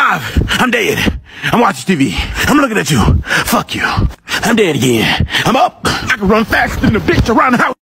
alive. I'm dead. I'm watching TV. I'm looking at you. Fuck you. I'm dead again. I'm up. I can run faster than a bitch around the house.